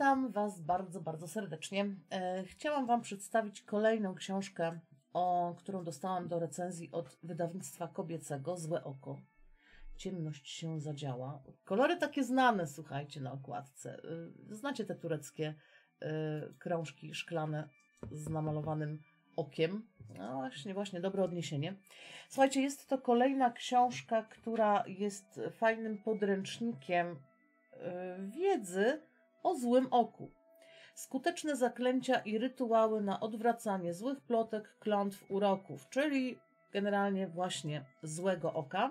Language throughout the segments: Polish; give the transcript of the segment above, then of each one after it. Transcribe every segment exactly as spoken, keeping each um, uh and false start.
Witam Was bardzo, bardzo serdecznie. E, chciałam Wam przedstawić kolejną książkę, o którą dostałam do recenzji od wydawnictwa kobiecego Złe oko. Ciemność się zadziała. Kolory takie znane, słuchajcie, na okładce. E, znacie te tureckie e, krążki szklane z namalowanym okiem. No właśnie, właśnie, dobre odniesienie. Słuchajcie, jest to kolejna książka, która jest fajnym podręcznikiem e, wiedzy o złym oku. Skuteczne zaklęcia i rytuały na odwracanie złych plotek, klątw, uroków, czyli generalnie właśnie złego oka.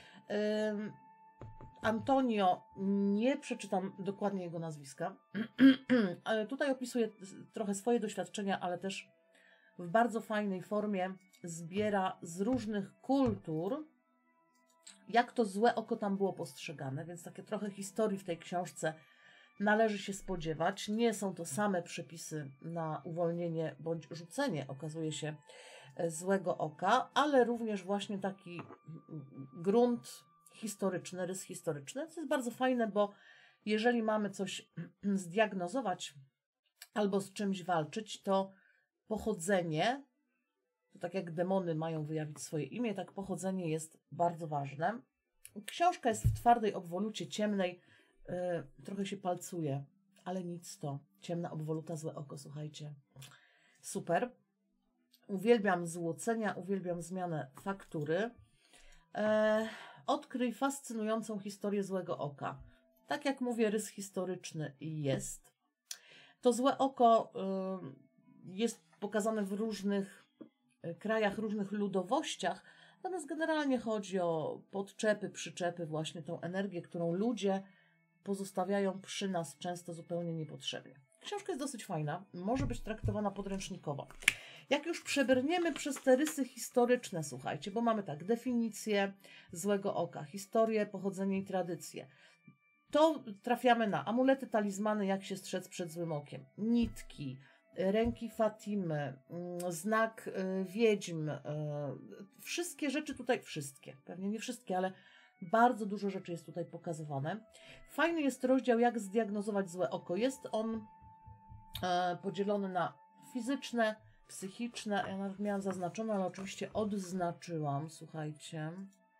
Ym, Antonio, nie przeczytam dokładnie jego nazwiska, ale tutaj opisuje trochę swoje doświadczenia, ale też w bardzo fajnej formie zbiera z różnych kultur, jak to złe oko tam było postrzegane, więc takie trochę historii w tej książce należy się spodziewać. Nie są to same przepisy na uwolnienie bądź rzucenie, okazuje się, złego oka, ale również właśnie taki grunt historyczny, rys historyczny, co jest bardzo fajne, bo jeżeli mamy coś zdiagnozować albo z czymś walczyć, to pochodzenie, to tak jak demony mają wyjawić swoje imię, tak pochodzenie jest bardzo ważne. Książka jest w twardej obwolucie ciemnej, Yy, trochę się palcuje, ale nic to. Ciemna obwoluta, złe oko, słuchajcie. Super. Uwielbiam złocenia, uwielbiam zmianę faktury. Eee, odkryj fascynującą historię złego oka. Tak jak mówię, rys historyczny jest. To złe oko yy, jest pokazane w różnych yy, krajach, różnych ludowościach, natomiast generalnie chodzi o podczepy, przyczepy, właśnie tą energię, którą ludzie pozostawiają przy nas często zupełnie niepotrzebnie. Książka jest dosyć fajna, może być traktowana podręcznikowo. Jak już przebrniemy przez te rysy historyczne, słuchajcie, bo mamy tak, definicję złego oka, historię, pochodzenie i tradycję, to trafiamy na amulety, talizmany, jak się strzec przed złym okiem, nitki, ręki Fatimy, znak wiedźm, wszystkie rzeczy tutaj, wszystkie, pewnie nie wszystkie, ale bardzo dużo rzeczy jest tutaj pokazywane. Fajny jest rozdział, jak zdiagnozować złe oko. Jest on e, podzielony na fizyczne, psychiczne. Ja nawet miałam zaznaczone, ale oczywiście odznaczyłam. Słuchajcie.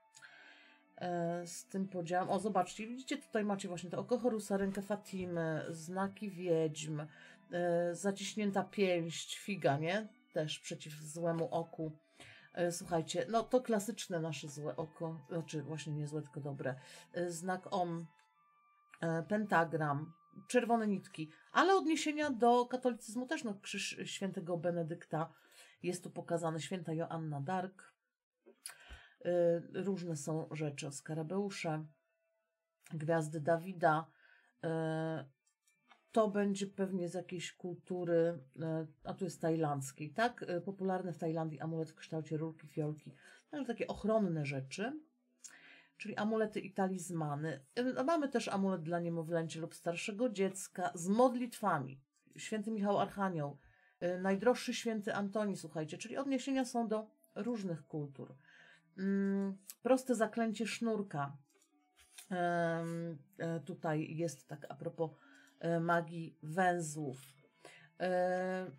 E, z tym podziałem. O, zobaczcie, widzicie, tutaj macie właśnie to oko Horusa, rękę Fatimy, znaki wiedźm, e, zaciśnięta pięść, figa, nie? Też przeciw złemu oku. Słuchajcie, no to klasyczne nasze złe oko, znaczy właśnie nie złe, tylko dobre. Znak Om, pentagram, czerwone nitki, ale odniesienia do katolicyzmu też, no krzyż świętego Benedykta jest tu pokazany, święta Joanna Dark. Różne są rzeczy o skarabeusze, gwiazdy Dawida. To będzie pewnie z jakiejś kultury, a tu jest tajlandzkiej, tak? Popularny w Tajlandii amulet w kształcie rurki, fiolki. No, takie ochronne rzeczy, czyli amulety i talizmany. Mamy też amulet dla niemowlęcia lub starszego dziecka z modlitwami. Święty Michał Archanioł, najdroższy święty Antoni, słuchajcie, czyli odniesienia są do różnych kultur. Proste zaklęcie sznurka. Tutaj jest tak a propos magii węzłów. E,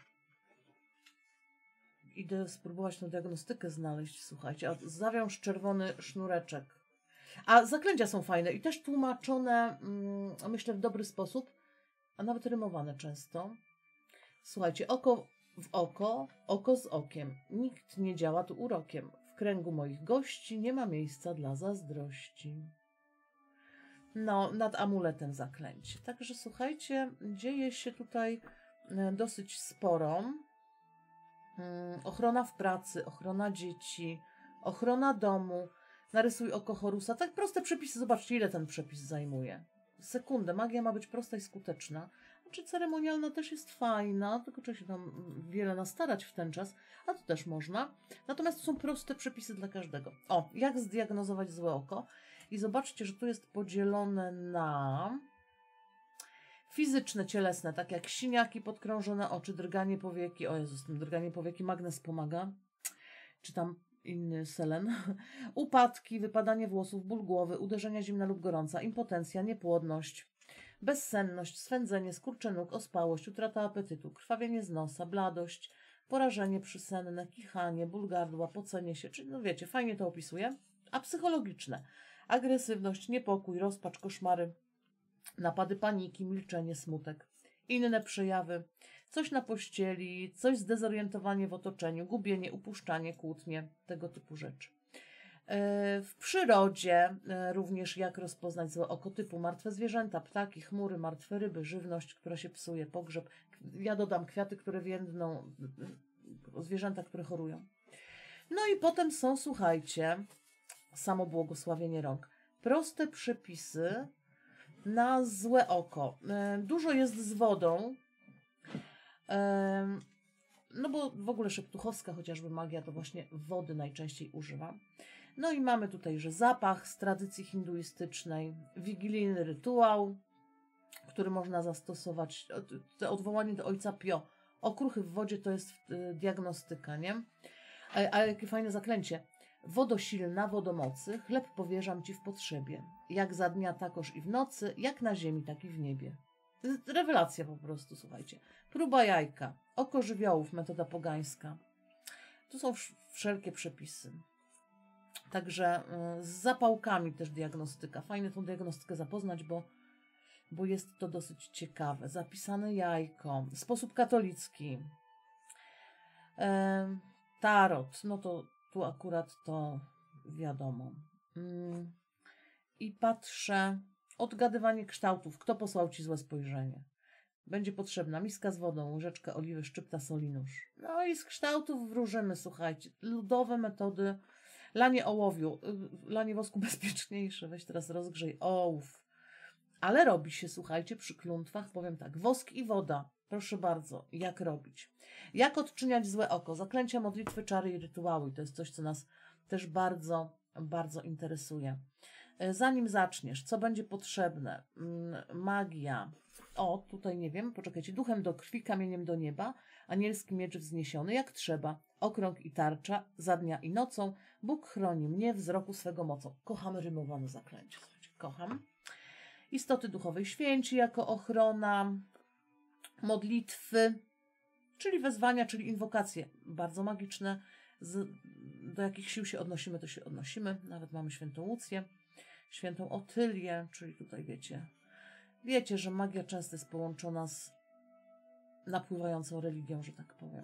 idę spróbować tą diagnostykę znaleźć, słuchajcie. A zawiąż czerwony sznureczek. A zaklęcia są fajne i też tłumaczone, mm, myślę, w dobry sposób, a nawet rymowane często. Słuchajcie, oko w oko, oko z okiem. Nikt nie działa tu urokiem. W kręgu moich gości nie ma miejsca dla zazdrości. No, nad amuletem zaklęcie. Także słuchajcie, dzieje się tutaj dosyć sporo. Ochrona w pracy, ochrona dzieci, ochrona domu. Narysuj oko Horusa. Tak proste przepisy. Zobaczcie, ile ten przepis zajmuje. Sekundę. Magia ma być prosta i skuteczna. Znaczy ceremonialna też jest fajna, tylko trzeba się tam wiele nastarać w ten czas, a to też można. Natomiast to są proste przepisy dla każdego. O, jak zdiagnozować złe oko? I zobaczcie, że tu jest podzielone na fizyczne, cielesne, tak jak siniaki, podkrążone oczy, drganie powieki. O Jezus, tym drganie powieki magnes pomaga. Czy tam inny selen. Upadki, wypadanie włosów, ból głowy, uderzenia zimna lub gorąca, impotencja, niepłodność, bezsenność, swędzenie, skurcze nóg, ospałość, utrata apetytu, krwawienie z nosa, bladość, porażenie przysenne, kichanie, ból gardła, pocenie się, czyli no wiecie, fajnie to opisuje. A psychologiczne, agresywność, niepokój, rozpacz, koszmary, napady paniki, milczenie, smutek, inne przejawy, coś na pościeli, coś zdezorientowanie w otoczeniu, gubienie, upuszczanie, kłótnie, tego typu rzeczy. W przyrodzie również jak rozpoznać złe oko typu martwe zwierzęta, ptaki, chmury, martwe ryby, żywność, która się psuje, pogrzeb. Ja dodam kwiaty, które więdną, zwierzęta, które chorują. No i potem są, słuchajcie, samobłogosławienie rąk. Proste przepisy na złe oko. Dużo jest z wodą. No bo w ogóle szeptuchowska chociażby magia to właśnie wody najczęściej używa. No i mamy tutaj, że zapach z tradycji hinduistycznej, wigilijny rytuał, który można zastosować, odwołanie do ojca Pio. Okruchy w wodzie to jest diagnostyka, nie? A, a jakie fajne zaklęcie. Wodosilna, wodomocy, chleb powierzam Ci w potrzebie. Jak za dnia, takoż i w nocy, jak na ziemi, tak i w niebie. Rewelacja po prostu, słuchajcie. Próba jajka, oko żywiołów, metoda pogańska. Tu są wszelkie przepisy. Także y, z zapałkami też diagnostyka. Fajnie tą diagnostykę zapoznać, bo, bo jest to dosyć ciekawe. Zapisane jajko, sposób katolicki. E, tarot, no to tu akurat to wiadomo. Mm. I patrzę, odgadywanie kształtów. Kto posłał Ci złe spojrzenie? Będzie potrzebna miska z wodą, łyżeczka oliwy, szczypta soli, nóż. No i z kształtów wróżymy, słuchajcie. Ludowe metody. Lanie ołowiu, lanie wosku bezpieczniejsze. Weź teraz rozgrzej ołów. Ale robi się, słuchajcie, przy klątwach, powiem tak, wosk i woda. Proszę bardzo, jak robić? Jak odczyniać złe oko? Zaklęcia, modlitwy, czary i rytuały. To jest coś, co nas też bardzo, bardzo interesuje. Zanim zaczniesz, co będzie potrzebne? Magia. O, tutaj nie wiem, poczekajcie. Duchem do krwi, kamieniem do nieba, anielski miecz wzniesiony, jak trzeba. Okrąg i tarcza, za dnia i nocą. Bóg chroni mnie wzroku swego mocą. Kocham rymowane zaklęcie. Słuchajcie, kocham. Istoty duchowej święci jako ochrona. Modlitwy, czyli wezwania, czyli inwokacje. Bardzo magiczne. Z, do jakich sił się odnosimy, to się odnosimy. Nawet mamy świętą Łucję, świętą Otylię, czyli tutaj wiecie, wiecie, że magia często jest połączona z napływającą religią, że tak powiem.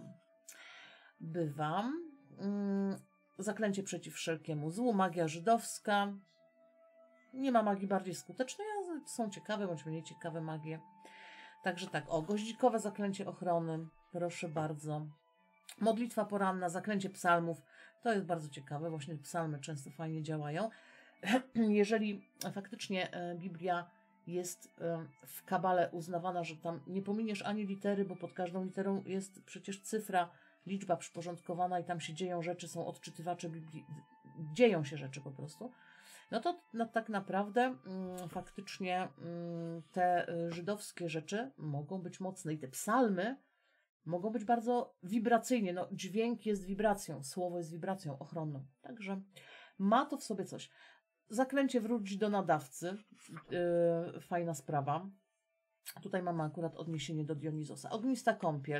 Bywam. Zaklęcie przeciw wszelkiemu złu, magia żydowska. Nie ma magii bardziej skutecznej, ale są ciekawe bądź mniej ciekawe magie. Także tak, o, goździkowe zaklęcie ochrony, proszę bardzo. Modlitwa poranna, zaklęcie psalmów, to jest bardzo ciekawe, właśnie psalmy często fajnie działają. Jeżeli faktycznie Biblia jest w kabale uznawana, że tam nie pominiesz ani litery, bo pod każdą literą jest przecież cyfra, liczba przyporządkowana i tam się dzieją rzeczy, są odczytywacze Biblii, dzieją się rzeczy po prostu, no to no, tak naprawdę mm, faktycznie mm, te żydowskie rzeczy mogą być mocne i te psalmy mogą być bardzo wibracyjnie. No, dźwięk jest wibracją, słowo jest wibracją ochronną. Także ma to w sobie coś. Zaklęcie wróć do nadawcy. Yy, fajna sprawa. Tutaj mamy akurat odniesienie do Dionizosa. Ognista kąpiel.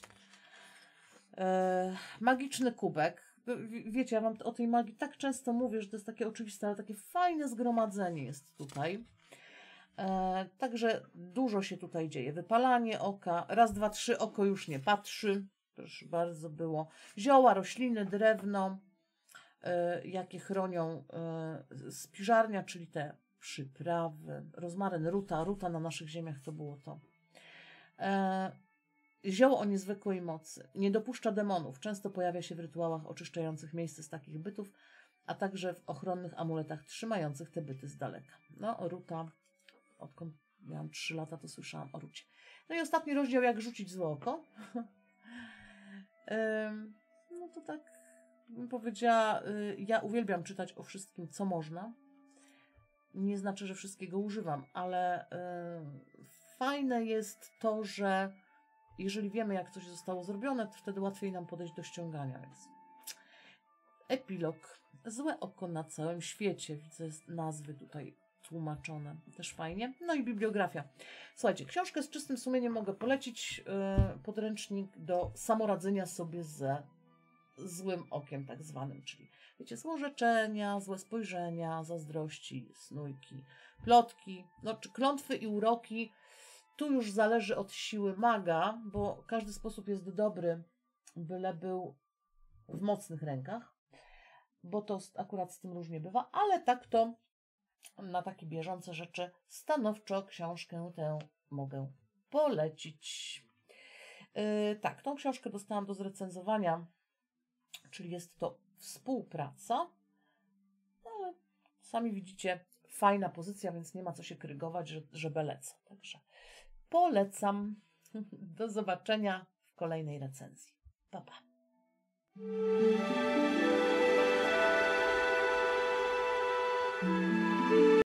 Yy, magiczny kubek. Wiecie, ja wam o tej magii tak często mówię, że to jest takie oczywiste, ale takie fajne zgromadzenie jest tutaj. E, także dużo się tutaj dzieje. Wypalanie oka. Raz, dwa, trzy, oko już nie patrzy. Proszę bardzo, było. Zioła, rośliny, drewno, e, jakie chronią e, spiżarnia, czyli te przyprawy. Rozmaryn, ruta. Ruta na naszych ziemiach to było to. E, Zioło o niezwykłej mocy. Nie dopuszcza demonów. Często pojawia się w rytuałach oczyszczających miejsce z takich bytów, a także w ochronnych amuletach trzymających te byty z daleka. No, ruta. Odkąd miałam trzy lata, to słyszałam o rucie. No i ostatni rozdział, jak rzucić złe oko. No to tak bym powiedziała, ja uwielbiam czytać o wszystkim, co można. Nie znaczy, że wszystkiego używam, ale fajne jest to, że jeżeli wiemy, jak coś zostało zrobione, to wtedy łatwiej nam podejść do ściągania. Więc epilog. Złe oko na całym świecie. Widzę nazwy tutaj przetłumaczone. Też fajnie. No i bibliografia. Słuchajcie, książkę z czystym sumieniem mogę polecić. Yy, podręcznik do samoradzenia sobie ze złym okiem tak zwanym, czyli wiecie, złorzeczenia, złe spojrzenia, zazdrości, snujki, plotki, no czy klątwy i uroki. Tu już zależy od siły maga, bo każdy sposób jest dobry, byle był w mocnych rękach, bo to akurat z tym różnie bywa, ale tak to na takie bieżące rzeczy stanowczo książkę tę mogę polecić. Yy, tak, tą książkę dostałam do zrecenzowania, czyli jest to współpraca, ale sami widzicie, fajna pozycja, więc nie ma co się krygować, że, że belecę. Także polecam. Do zobaczenia w kolejnej recenzji. Pa, pa.